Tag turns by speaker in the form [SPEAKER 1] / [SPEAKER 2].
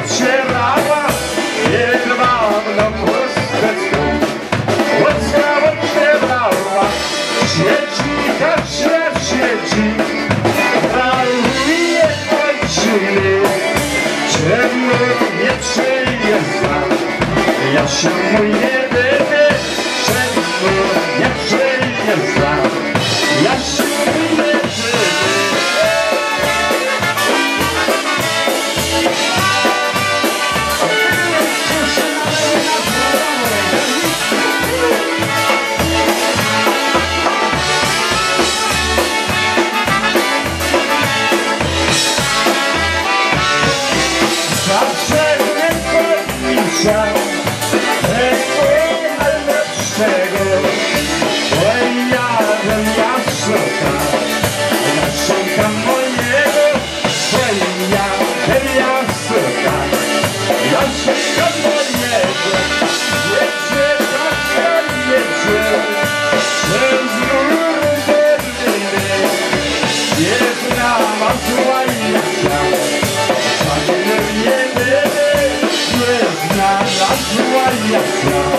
[SPEAKER 1] ocierała jedwabną chusteczką. Łaskawa ocierała, siedzi, Kasia siedzi, praluje kończyny, ciemno nie przyjeżdża. Ja się mój jedyny, ciemno nie przyjeżdża. Ja się mój jedyny. Zawsze wypełnica tego najlepszego, bo ja szukam mojego, bo ja szukam mojego. Jedzie, Kasia jedzie, przez góry Berliny, jedna ma zła Jasia. Nie znalazła Jasia.